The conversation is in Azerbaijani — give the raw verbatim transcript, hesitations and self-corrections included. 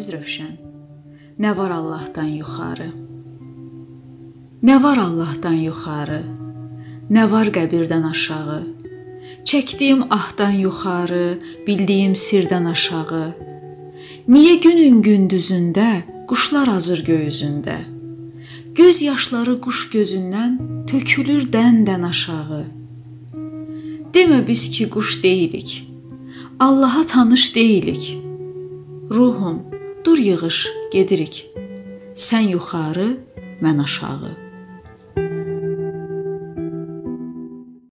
Ramiz Rövşən. Nə var Allahdan yuxarı? Nə var Allahdan yuxarı? Nə var qəbirdən aşağı? Çəkdiyim ahdan yuxarı, bildiyim sirdən aşağı. Niyə günün gündüzündə quşlar azır göyüzündə? Göz yaşları quş gözündən tökülür dən-dən aşağı. Demə biz ki quş deyilik, Allaha tanış deyilik. Ruhum, dur yığış, gedirik. Sən yuxarı, mən aşağı.